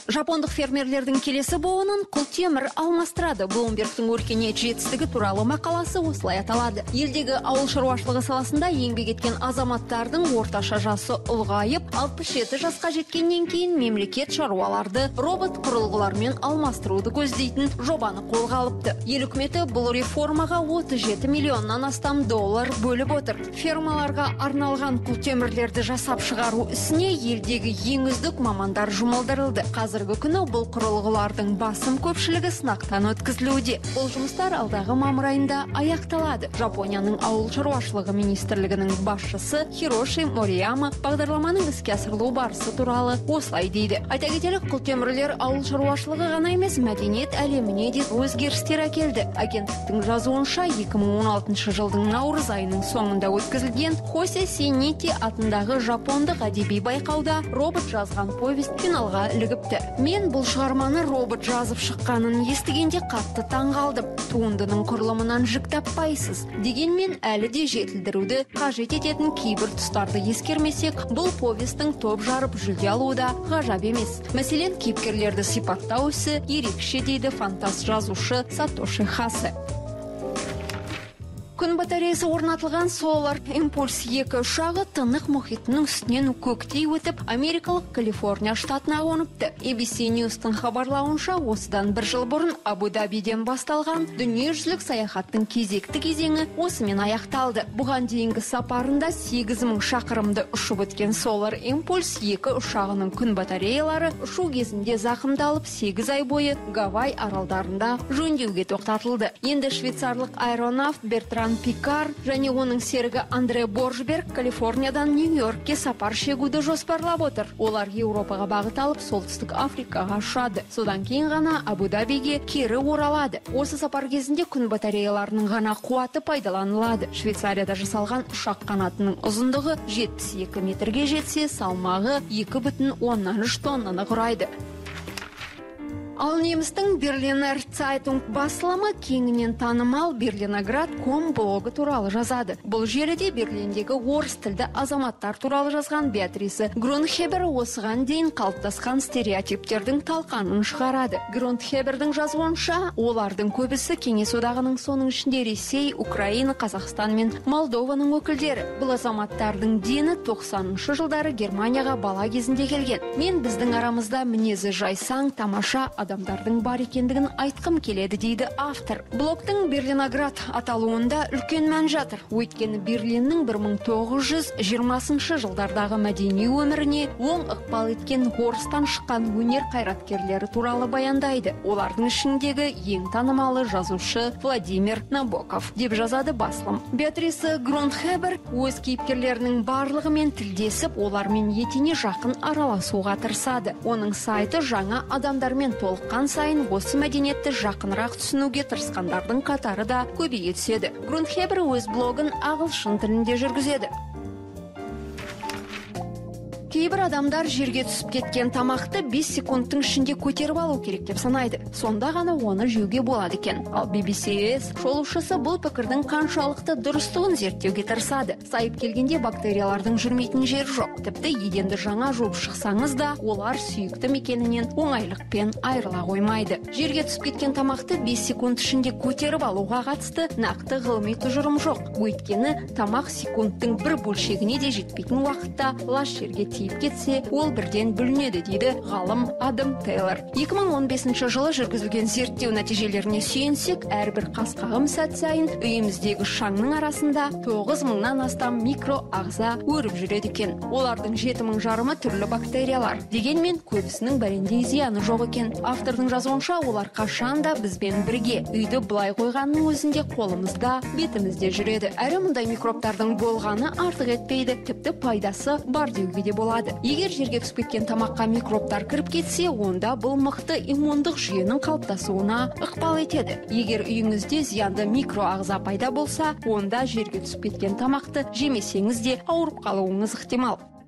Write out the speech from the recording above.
Жапондық фермерлердің келесі буынын құлтемір алмастырады. Bloombergтің өркениет жетістігі туралы мақаласы осылай аталады. Елдегі ауыл шаруашылығы саласында еңбек еткен азаматтардың орташа жасы ұлғайып, 67 жасқа жеткеннен кейін мемлекет шаруаларды робот құрылғылармен алмастыруды көздейтін жобаны қолға алыпты. Ел үкіметі бұл реформаға 37 миллионнан астам доллар бөліп отыр. Фермаларға арналған құлтемірлерді жасап шығару ісіне елдегі ең үздік мамандар жұмылдырылды. Қазіргі күні бұл құрылғылардың басым көпшілігі сынақтан өткізілуде. Бұл жұмыстар алдағы мамыр айында аяқталады. Жапонияның ауыл шаруашылығы министрлігінің басшысы Хироши Морияма бағдарламаның іске асырылу барысы туралы осылай дейді. Айта кетелік, құлтемірлер ауыл шаруашылығы ғана емес, мәдениет әлеміне де өзгерістер әкелді. Агенттіктің жазуынша 2016 жылдың наурыз айының соңында өткізілген Хосе Синити атындағы жапондық әдеби байқауда робот жазған повест финалға ілігіпті. Мен бұл шығарманы робот жазып шыққанын естігенде қатты таң қалдым. Туындының құрылымынан жік таппайсыз. Дегенмен әлі де жетілдіруді қажет ететін кейбір тұстарды ескермесек, бұл повестің топ жарып жүлде алуда ғажап емес. Мәселен, кейіпкерлерді сипаттау ісі ерекше дейді фантаст жазушы Сатоши Хасе. Күн батареясы орнатылған Solar Impulse 2 ұшағы тынық мұхитының үстінен көктей өтіп, америкалық Калифорния штатына қоныпты. ABC News'тың хабарлауынша, осыдан бір жыл бұрын Абу-Дабиден басталған дүниежүзілік саяхаттың кезекті кезеңі осымен аяқталды. Бұған дейінгі сапарында 8000 шақырымды ұшып өткен Solar Impulse 2 ұшағының күн батареялары ұшу кезінде зақымдалып, 8 ай бойы Гавай аралдарында жөндеуге тоқтатылды. Енді швейцарлық аэронавт Бертран Пикар және оның серігі Андре Боржберг Калифорниядан Нью-Йоркке сапар шегуді жоспарлап отыр. Олар Еуропаға бағыт алып, солтүстік Африкаға ұшады. Содан кейін ғана Абу-Дабиге кері оралады. Осы сапар кезінде күн батареяларының ғана қуаты пайдаланылады. Швейцарияда жасалған ұшақ қанатының ұзындығы 72 метрге жетсе, салмағы 2,3 тоннаны құрайды. Ал немістің Берлинер Цайтунг басылымы кеңінен танымал Берлиноград.com блогы туралы жазады. Бұл желіде Берлиндегі орыс тілді азаматтар туралы жазған Беатриса Грунхебер осыған дейін қалыптасқан стереотиптердің талқанын шығарады. Грунхебердің жазуынша, олардың көбісі Кеңес одағының, соның ішінде Ресей, Украина, Қазақстан мен Молдованың өкілдері. Бұл азаматтардың дені 90-шы жылдары Германияға бала кезінде келген. Мен біздің арамызда мінезі жайсаң, тамаша адамдардың бар екендігін айтқым келеді, дейді автор. Блогтың Берлиноград аталуында үлкен мән жатыр. Өйткені Берлиннің 1920 жылдардағы мәдени өміріне оң ықпал еткен орыстан шыққан өнер қайраткерлері туралы баяндайды. Олардың ішіндегі ең танымалы жазушы Владимир Набоков, деп жазады басылым. Беатриса Грунхебер өз кейіпкерлерінің барлығымен тілдесіп, олармен етене жақын араласуға тырысады. Оның сайты жаңа адамдармен толыққан сайын осы мәдениетті жақынырақ түсінуге тырысқандардың қатары да көбейе түседі. Грунхебер өз блогын ағылшын тілінде жүргізеді. Кейбір адамдар жерге түсіп кеткен тамақты 5 секундтың ішінде көтеріп алу керек деп санайды. Сонда ғана оны жеуге болады екен. Ал BBCS шолушысы бұл пікірдің қаншалықты дұрыстығын зерттеуге тырысады. Сайып келгенде бактериялардың жүрмейтін жері жоқ. Тіпті еденді жаңа жуып шықсаңыз да, олар сүйікті мекенінен оңайлықпен айырыла қоймайды. Жерге түсіп кеткен тамақты 5 секунд ішінде көтеріп алуға қатысты нақты ғылыми тұжырым жоқ. Өйткені тамақ секундтың бір бөлшегіне де жетпейтін уақытта лас жерге тиіп кетсе, ол бірден бүлінеді, дейді ғалым Адам Тейлор. 2015 жылы жүргізілген зерттеу нәтижелеріне сүйенсек, әрбір қасқағым сәт сайын үйіміздегі шаңның арасында 9000-нан астам микро ағза өріп жүреді екен. Олардың 7000 жарымы түрлі бактериялар. Дегенмен көбісінің бәрінде зияны жоқ екен. Автордың жазуынша, олар қашанда бізбен бірге. Үйді былай қойғанның өзінде қолымызда, бетімізде жүреді. Әрі мұндай микробтардың болғаны артық етпейді, тіпті пайдасы бар деуге де болады. Егер жерге түсіп кеткен тамаққа микробтар кіріп кетсе, онда бұл мықты иммундық жүйенің қалыптасуына ықпал етеді. Егер үйіңізде зиянды микроағза пайда болса, онда жерге түсіп кеткен тамақты жемесеңіз де ауырып қалуыңыз ықтимал.